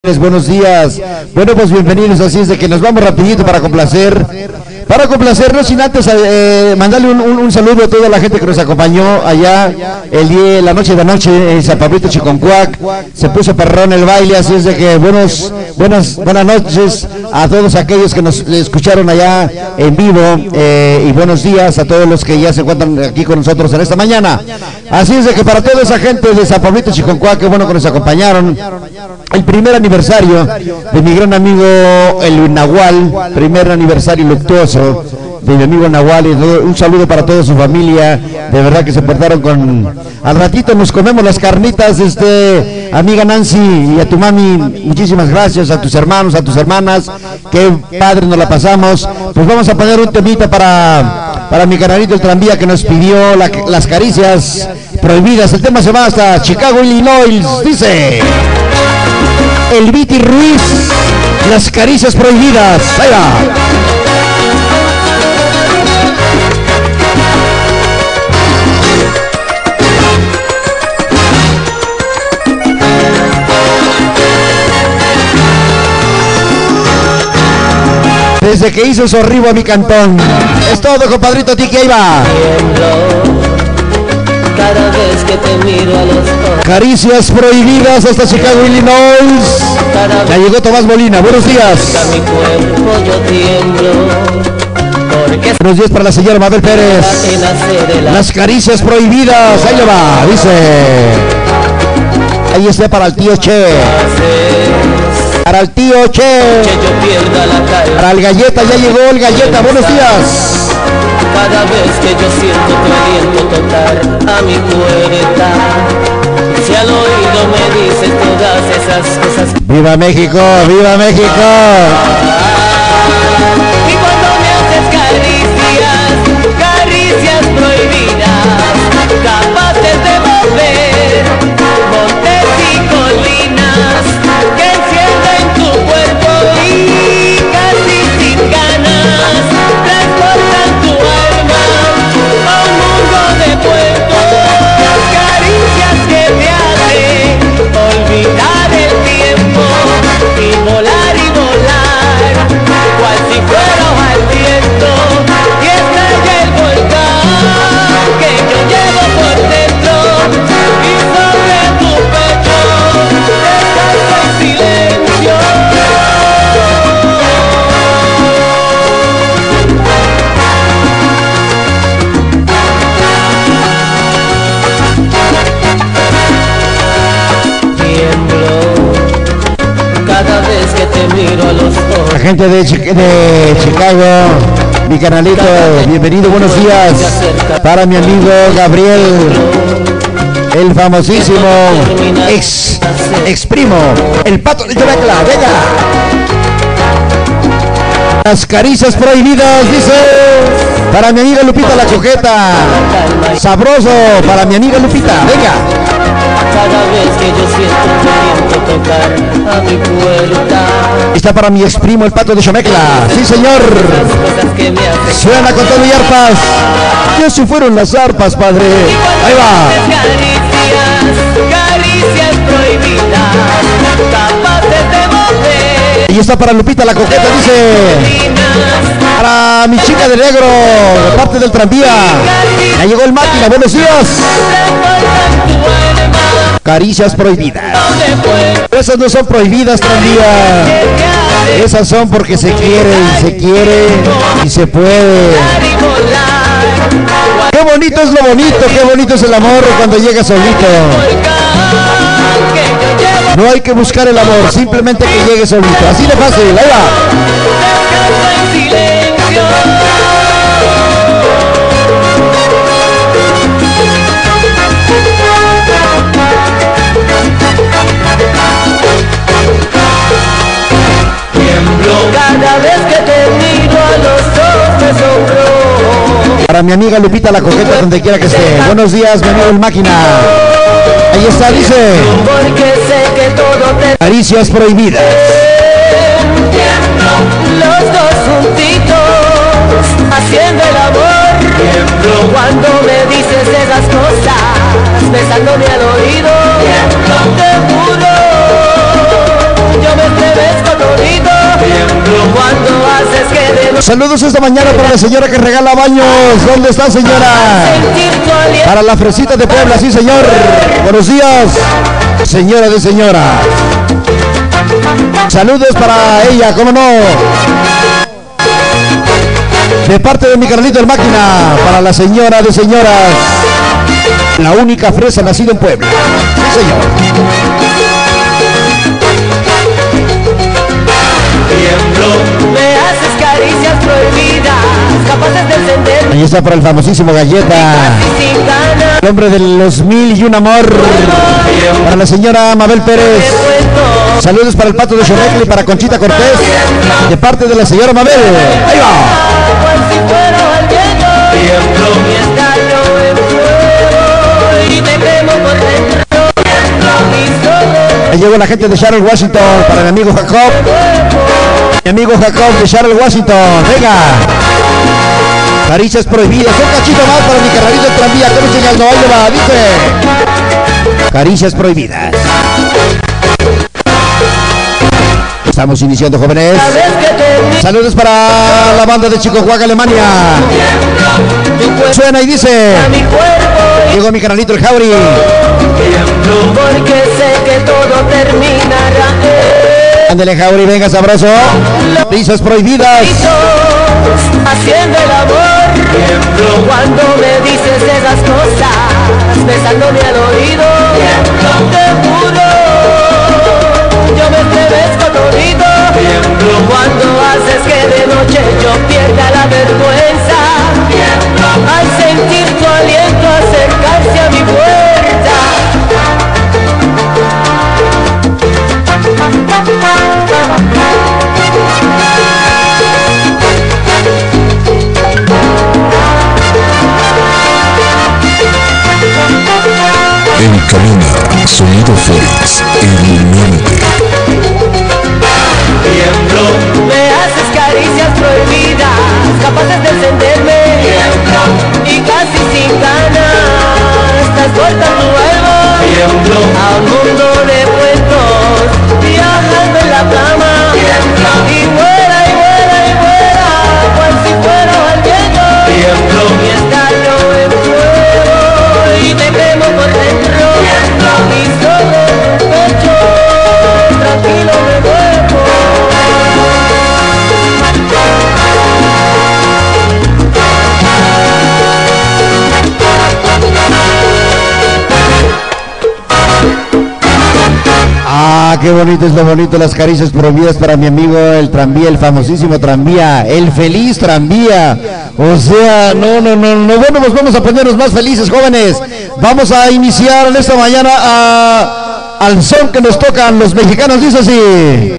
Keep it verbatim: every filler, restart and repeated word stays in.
Buenos días, bueno pues bienvenidos, así es de que nos vamos rapidito para complacer, para complacernos sin antes eh, mandarle un, un, un saludo a toda la gente que nos acompañó allá el día, la noche de anoche en San Pablito Chiconcuac, se puso perrón el baile, así es de que buenos, buenas, buenas noches a todos aquellos que nos escucharon allá en vivo eh, y buenos días a todos los que ya se encuentran aquí con nosotros en esta mañana, así es de que para toda esa gente de San Pablito Chiconcuac, qué bueno que nos acompañaron, el primer aniversario aniversario de mi gran amigo el Nahual, primer aniversario luctuoso de mi amigo Nahual, y un saludo para toda su familia, de verdad que se portaron con, al ratito nos comemos las carnitas, este, amiga Nancy y a tu mami, muchísimas gracias, a tus hermanos, a tus hermanas, qué padre nos la pasamos, pues vamos a poner un temita para, para mi canalito el tranvía que nos pidió la, las caricias prohibidas, el tema se va hasta Chicago, Illinois, dice... El Viti Ruiz, las caricias prohibidas. Ahí va. Desde que hizo Sorribo a mi cantón. Es todo, compadrito Tiki, ahí va. Cada vez que te miro a los ojos. Caricias prohibidas hasta Chicago, Illinois. Ya llegó Tomás Molina, buenos días. Mi cuerpo yo tiemblo, porque buenos días para la señora Mabel Pérez. Las caricias prohibidas, ahí le va, dice. Ahí está para el tío Che. Para el tío Che. Para el Galleta, ya llegó el Galleta, buenos días. Cada vez que yo siento queriendo tocar a mi puerta, si al oído me dices todas esas cosas. ¡Viva México! ¡Viva México! Y cuando me haces caricias, caricias prohibidas, capaces de mover montes y colinas, que encienden tu cuerpo y casi sin ganas transportan tu alma a un mundo de puertos, caricias que te hacen olvidar el tiempo y volar y volar, cual si fuera al viento, y estalla el volcán que yo llevo por dentro, y sobre tu pecho descansa en silencio. Cada vez que te miro a los ojos. La gente de, Chi de Chicago, mi canalito, bienvenido, buenos días. Para mi amigo Gabriel, el famosísimo ex, ex primo, el Pato de Choracla, venga. Las caricias prohibidas, dice. Para mi amiga Lupita la Coqueta, sabroso, para mi amiga Lupita, venga. Cada vez que yo siento queriendo tocar a mi puerta. Está para mi ex primo el Pato de Chomecla. Sí, señor. Suena con todo y arpas. Ya se fueron las arpas, padre. Ahí va. Caricias, caricias prohibidas, capaces de mover. Y está para Lupita la Coqueta, dice. Para mi chica de negro, de parte del tranvía. Ya llegó el máquina, buenos días. Caricias prohibidas. Esas no son prohibidas, tranvía. Esas son porque se quiere y se quiere y se puede. Qué bonito es lo bonito, qué bonito es el amor cuando llega solito. No hay que buscar el amor, simplemente que llegue solito. Así de fácil, ahí va. Cada vez que te miro a los ojos me sobró. Para mi amiga Lupita la Coqueta, donde quiera que esté. Buenos días, mi amigo el máquina. Ahí está, dice. Porque sé que todo te... Caricias prohibidas. Los dos juntitos haciendo el amor. Cuando me dices esas cosas, besándome al oído, te juro Saludos esta mañana para la señora que regala baños. ¿Dónde está, señora? Para la Fresita de Puebla, sí, señor. Buenos días, señora de señora. Saludos para ella, ¿cómo no? De parte de mi carnalito el máquina, para la señora de señoras, la única fresa nacida en Puebla. Sí, señor. Me haces caricias prohibidas, capaces de encenderme. Ahí está para el famosísimo Galleta, el hombre de los mil y un amor. Para la señora Mabel Pérez. Saludos para el Pato de Xonecli y para Conchita Cortés, de parte de la señora Mabel. Ahí va. Ahí llegó la gente de Seattle, Washington, para mi amigo Jacob. Mi amigo Jacob de Seattle, Washington. Venga. Caricias prohibidas. Un cachito más para mi carnalito de tranvía. ¿Cómo señal no va? Dice. Caricias prohibidas. Estamos iniciando, jóvenes. Saludos para la banda de Chicohuaca, Alemania. Suena y dice. Llegó mi canalito el Jauri. Porque sé que todo terminará. Ándale, Jauri, venga, sabroso. Risas prohibidas. Haciendo el amor. Cuando me dices esas cosas, besándome al oído. Te juro, yo me estremezco todito. Cuando haces que de noche yo pierda la vergüenza. Al sentir tu aliento acercarse a mi puerta. En cabina, Sonido Forex, iluminante. Me haces caricias prohibidas, capaces de encenderme. Y casi sin ganas, transportan tu alma a un mundo de cuentos, viajando en la cama. Y vuela y vuela y vuela, cual si fuera al viento. Mi estallo en fuego y te quemo por dentro. Y sobre tu pecho, tranquilo me duermo. Ah, qué bonito es lo bonito, las caricias prohibidas para mi amigo el tranvía, el famosísimo tranvía, el feliz tranvía. O sea, no, no, no, no, bueno, pues vamos a ponernos más felices, jóvenes. Vamos a iniciar en esta mañana a, al son que nos tocan los mexicanos, dice así.